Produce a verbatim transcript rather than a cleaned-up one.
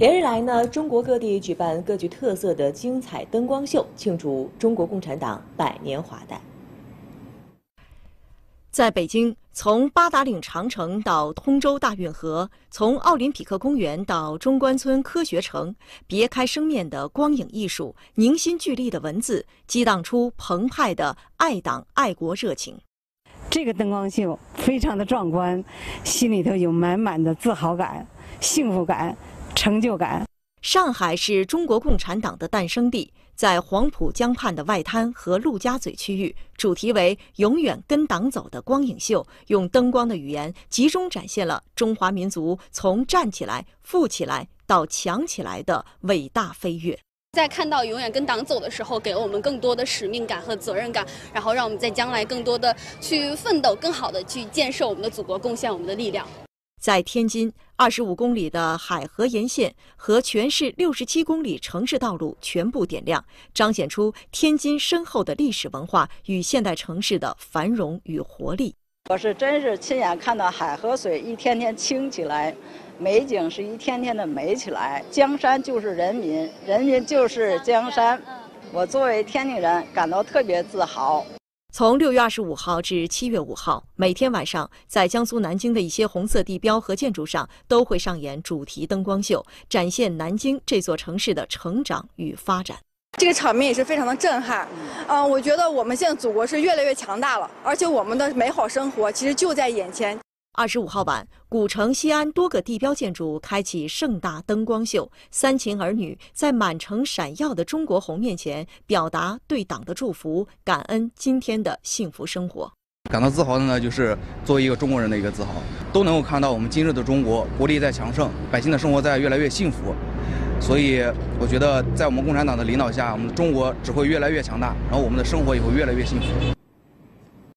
连日来呢，中国各地举办各具特色的精彩灯光秀，庆祝中国共产党百年华诞。 在北京，从八达岭长城到通州大运河，从奥林匹克公园到中关村科学城，别开生面的光影艺术，凝心聚力的文字，激荡出澎湃的爱党爱国热情。 这个灯光秀非常的壮观，心里头有满满的自豪感、幸福感、成就感。 上海是中国共产党的诞生地，在黄浦江畔的外滩和陆家嘴区域，主题为“永远跟党走”的光影秀，用灯光的语言集中展现了中华民族从站起来、富起来到强起来的伟大飞跃。 在看到永远跟党走的时候，给了我们更多的使命感和责任感，然后让我们在将来更多的去奋斗，更好的去建设我们的祖国，贡献我们的力量。 在天津，二十五公里的海河沿线和全市六十七公里城市道路全部点亮，彰显出天津深厚的历史文化与现代城市的繁荣与活力。 我是真是亲眼看到海河水一天天清起来，美景是一天天的美起来。江山就是人民，人民就是江山。我作为天津人感到特别自豪。 从六月二十五号至七月五号，每天晚上，在江苏南京的一些红色地标和建筑上都会上演主题灯光秀，展现南京这座城市的成长与发展。 这个场面也是非常的震撼，嗯、呃，我觉得我们现在祖国是越来越强大了，而且我们的美好生活其实就在眼前。 二十五号晚，古城西安多个地标建筑开启盛大灯光秀，三秦儿女在满城闪耀的中国红面前表达对党的祝福，感恩今天的幸福生活。 感到自豪的呢，就是作为一个中国人的一个自豪，都能够看到我们今日的中国国力在强盛，百姓的生活在越来越幸福。所以我觉得，在我们共产党的领导下，我们的中国只会越来越强大，然后我们的生活也会越来越幸福。